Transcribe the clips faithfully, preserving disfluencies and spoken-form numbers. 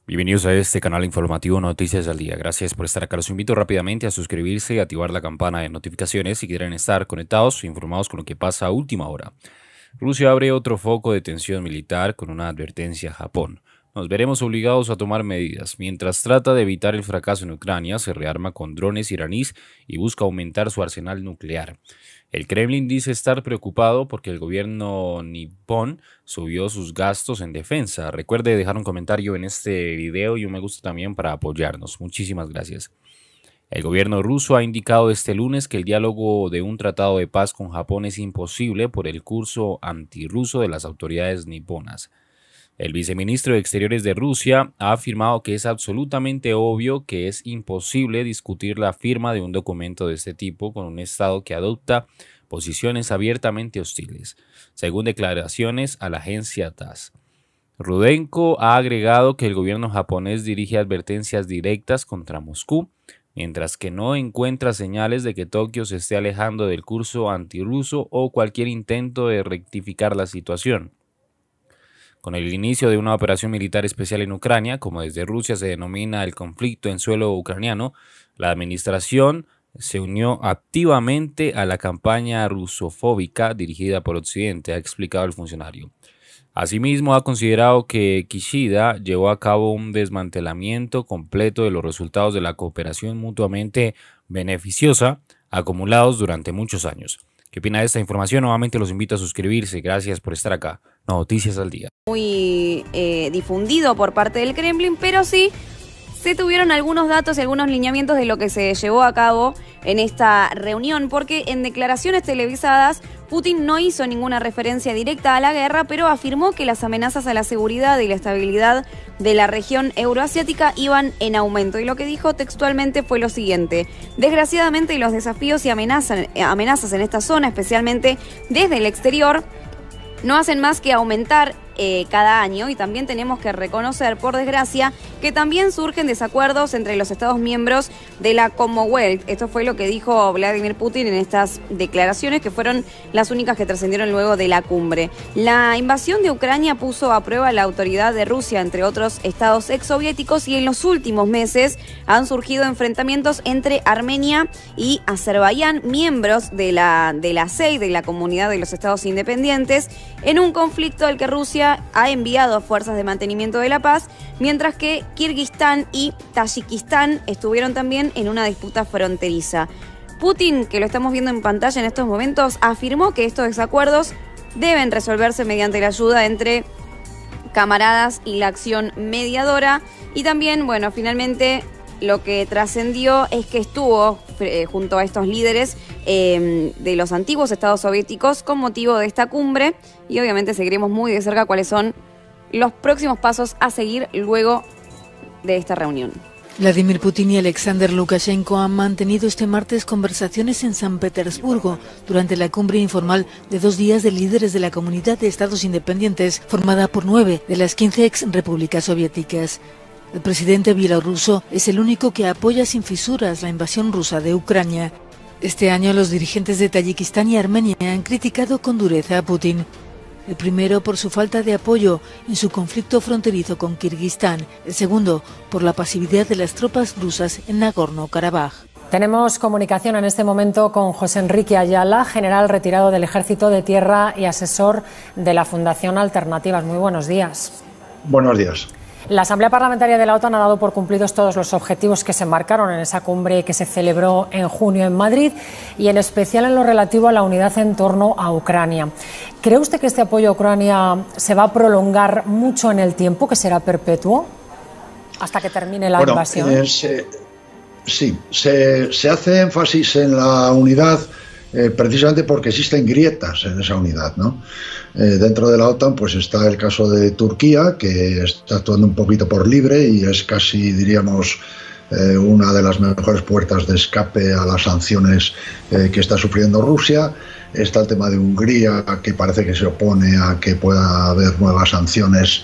Bienvenidos a este canal informativo Noticias al Día. Gracias por estar acá. Los invito rápidamente a suscribirse y activar la campana de notificaciones si quieren estar conectados e informados con lo que pasa a última hora. Rusia abre otro foco de tensión militar con una advertencia a Japón. Nos veremos obligados a tomar medidas. Mientras trata de evitar el fracaso en Ucrania, se rearma con drones iraníes y busca aumentar su arsenal nuclear. El Kremlin dice estar preocupado porque el gobierno nipón subió sus gastos en defensa. Recuerde dejar un comentario en este video y un me gusta también para apoyarnos. Muchísimas gracias. El gobierno ruso ha indicado este lunes que el diálogo de un tratado de paz con Japón es imposible por el curso antirruso de las autoridades niponas. El viceministro de Exteriores de Rusia ha afirmado que es absolutamente obvio que es imposible discutir la firma de un documento de este tipo con un Estado que adopta posiciones abiertamente hostiles, según declaraciones a la agencia T A S S. Rudenko ha agregado que el gobierno japonés dirige advertencias directas contra Moscú, mientras que no encuentra señales de que Tokio se esté alejando del curso antirruso o cualquier intento de rectificar la situación. Con el inicio de una operación militar especial en Ucrania, como desde Rusia se denomina el conflicto en suelo ucraniano, la administración se unió activamente a la campaña rusofóbica dirigida por Occidente, ha explicado el funcionario. Asimismo, ha considerado que Kishida llevó a cabo un desmantelamiento completo de los resultados de la cooperación mutuamente beneficiosa acumulados durante muchos años. ¿Qué opina de esta información? Nuevamente los invito a suscribirse. Gracias por estar acá. Noticias al Día. Muy eh, difundido por parte del Kremlin, pero sí se tuvieron algunos datos y algunos lineamientos de lo que se llevó a cabo en esta reunión, porque en declaraciones televisadas Putin no hizo ninguna referencia directa a la guerra, pero afirmó que las amenazas a la seguridad y la estabilidad de la región euroasiática iban en aumento. Y lo que dijo textualmente fue lo siguiente: desgraciadamente los desafíos y amenazas, amenazas en esta zona, especialmente desde el exterior, no hacen más que aumentar eh, cada año, y también tenemos que reconocer, por desgracia, que también surgen desacuerdos entre los Estados miembros de la Commonwealth. Esto fue lo que dijo Vladimir Putin en estas declaraciones, que fueron las únicas que trascendieron luego de la cumbre. La invasión de Ucrania puso a prueba la autoridad de Rusia, entre otros estados exsoviéticos, y en los últimos meses han surgido enfrentamientos entre Armenia y Azerbaiyán, miembros de la, de la C E I, de la Comunidad de los Estados Independientes, en un conflicto al que Rusia ha enviado fuerzas de mantenimiento de la paz, mientras que Kirguistán y Tayikistán estuvieron también en una disputa fronteriza. Putin, que lo estamos viendo en pantalla en estos momentos, afirmó que estos desacuerdos deben resolverse mediante la ayuda entre camaradas y la acción mediadora. Y también, bueno, finalmente lo que trascendió es que estuvo eh, junto a estos líderes eh, de los antiguos estados soviéticos con motivo de esta cumbre, y obviamente seguiremos muy de cerca cuáles son los próximos pasos a seguir luego de esta reunión. Vladimir Putin y Alexander Lukashenko han mantenido este martes conversaciones en San Petersburgo durante la cumbre informal de dos días de líderes de la Comunidad de Estados Independientes, formada por nueve de las quince ex repúblicas soviéticas. El presidente bielorruso es el único que apoya sin fisuras la invasión rusa de Ucrania. Este año los dirigentes de Tayikistán y Armenia han criticado con dureza a Putin. El primero por su falta de apoyo en su conflicto fronterizo con Kirguistán, el segundo por la pasividad de las tropas rusas en Nagorno-Karabaj. Tenemos comunicación en este momento con José Enrique Ayala, general retirado del Ejército de Tierra y asesor de la Fundación Alternativas. Muy buenos días. Buenos días. La Asamblea Parlamentaria de la OTAN ha dado por cumplidos todos los objetivos que se marcaron en esa cumbre que se celebró en junio en Madrid, y en especial en lo relativo a la unidad en torno a Ucrania. ¿Cree usted que este apoyo a Ucrania se va a prolongar mucho en el tiempo, que será perpetuo, hasta que termine la bueno, invasión? Eh, se, sí, se, se hace énfasis en la unidad eh, precisamente porque existen grietas en esa unidad, ¿no? Eh, dentro de la OTAN pues está el caso de Turquía, que está actuando un poquito por libre y es casi, diríamos, eh, una de las mejores puertas de escape a las sanciones eh, que está sufriendo Rusia. Está el tema de Hungría, que parece que se opone a que pueda haber nuevas sanciones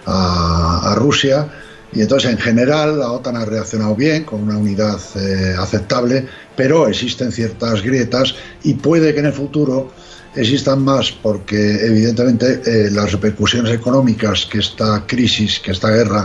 a, a Rusia. Y entonces, en general, la OTAN ha reaccionado bien, con una unidad eh, aceptable, pero existen ciertas grietas y puede que en el futuro existan más, porque evidentemente eh, las repercusiones económicas que esta crisis, que esta guerra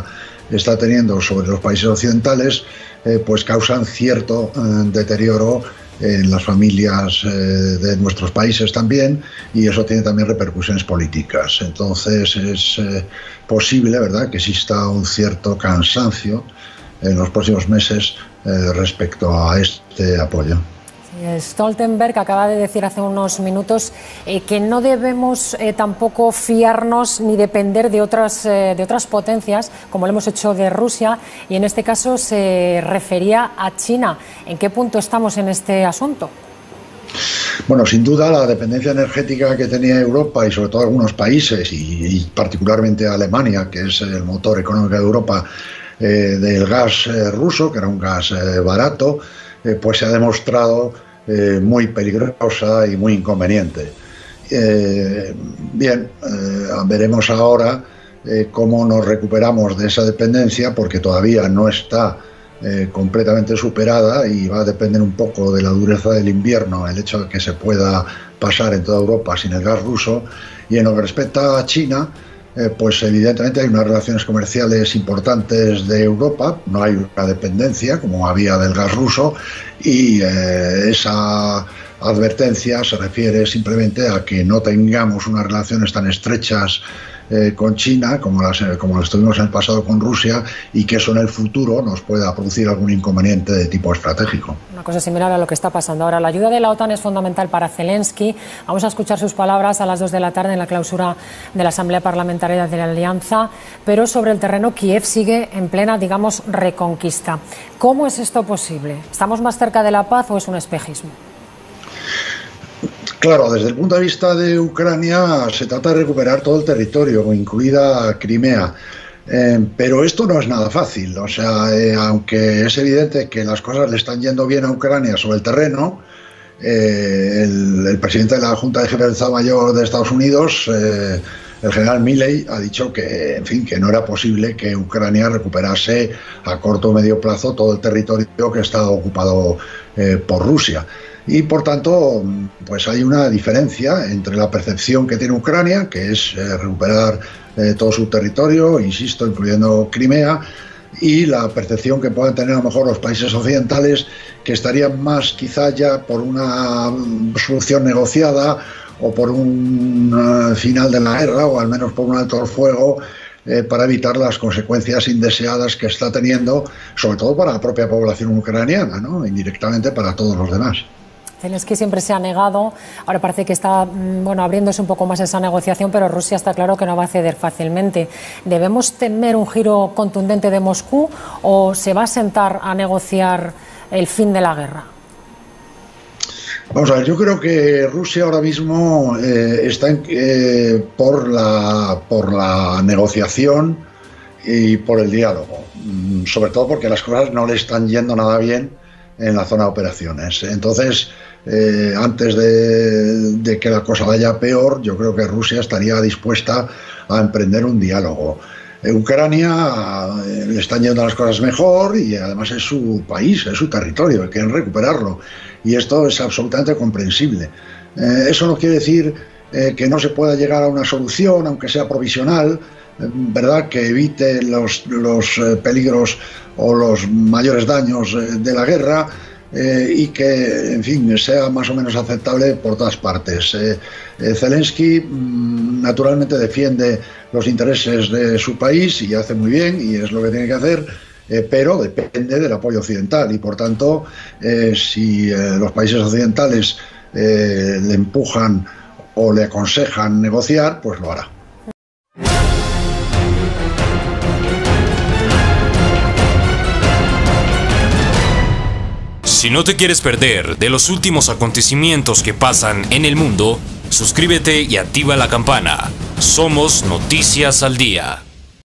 está teniendo sobre los países occidentales, eh, pues causan cierto eh, deterioro en las familias eh, de nuestros países también, y eso tiene también repercusiones políticas. Entonces es eh, posible, ¿verdad?, que exista un cierto cansancio en los próximos meses eh, respecto a este apoyo. Stoltenberg acaba de decir hace unos minutos eh, que no debemos eh, tampoco fiarnos ni depender de otras, eh, de otras potencias, como lo hemos hecho de Rusia, y en este caso se refería a China. ¿En qué punto estamos en este asunto? Bueno, sin duda la dependencia energética que tenía Europa y sobre todo algunos países, y, y particularmente Alemania, que es el motor económico de Europa, eh, del gas eh, ruso, que era un gas eh, barato, eh, pues se ha demostrado Eh, muy peligrosa y muy inconveniente. Eh, bien, eh, veremos ahora eh, cómo nos recuperamos de esa dependencia, porque todavía no está eh, completamente superada y va a depender un poco de la dureza del invierno, el hecho de que se pueda pasar en toda Europa sin el gas ruso. Y en lo que respecta a China, Eh, pues evidentemente hay unas relaciones comerciales importantes de Europa, no hay una dependencia como había del gas ruso, y eh, esa advertencia se refiere simplemente a que no tengamos unas relaciones tan estrechas eh, con China como las, como las tuvimos en el pasado con Rusia, y que eso en el futuro nos pueda producir algún inconveniente de tipo estratégico. Una cosa similar a lo que está pasando ahora. La ayuda de la OTAN es fundamental para Zelensky. Vamos a escuchar sus palabras a las dos de la tarde en la clausura de la Asamblea Parlamentaria de la Alianza, pero sobre el terreno Kiev sigue en plena, digamos, reconquista. ¿Cómo es esto posible? ¿Estamos más cerca de la paz o es un espejismo? Claro, desde el punto de vista de Ucrania se trata de recuperar todo el territorio, incluida Crimea. Eh, pero esto no es nada fácil. O sea, eh, aunque es evidente que las cosas le están yendo bien a Ucrania sobre el terreno, eh, el, el presidente de la Junta de Jefes de Estado Mayor de Estados Unidos, eh, el general Milley, ha dicho que, en fin, que no era posible que Ucrania recuperase a corto o medio plazo todo el territorio que está ocupado eh, por Rusia. Y por tanto, pues hay una diferencia entre la percepción que tiene Ucrania, que es eh, recuperar eh, todo su territorio, insisto, incluyendo Crimea, y la percepción que puedan tener a lo mejor los países occidentales, que estarían más quizá ya por una solución negociada o por un uh, final de la guerra, o al menos por un alto el fuego, eh, para evitar las consecuencias indeseadas que está teniendo, sobre todo para la propia población ucraniana, ¿no?, indirectamente para todos los demás. Zelensky siempre se ha negado, ahora parece que está bueno, abriéndose un poco más esa negociación, pero Rusia está claro que no va a ceder fácilmente. ¿Debemos temer un giro contundente de Moscú o se va a sentar a negociar el fin de la guerra? Vamos a ver, yo creo que Rusia ahora mismo eh, está en, eh, por, la, por la negociación y por el diálogo, sobre todo porque las cosas no le están yendo nada bien en la zona de operaciones. Entonces, eh, antes de, de que la cosa vaya peor, yo creo que Rusia estaría dispuesta a emprender un diálogo. En Ucrania eh, le están yendo las cosas mejor y además es su país, es su territorio, quieren recuperarlo, y esto es absolutamente comprensible. Eh, eso no quiere decir eh, que no se pueda llegar a una solución, aunque sea provisional, ¿verdad?, que evite los, los eh, peligros o los mayores daños eh, de la guerra, eh, y que, en fin, sea más o menos aceptable por todas partes. Eh, eh, Zelensky mm, naturalmente defiende los intereses de su país y hace muy bien, y es lo que tiene que hacer, eh, pero depende del apoyo occidental, y por tanto, eh, si eh, los países occidentales eh, le empujan o le aconsejan negociar, pues lo hará. Si no te quieres perder de los últimos acontecimientos que pasan en el mundo, suscríbete y activa la campana. Somos Noticias al Día.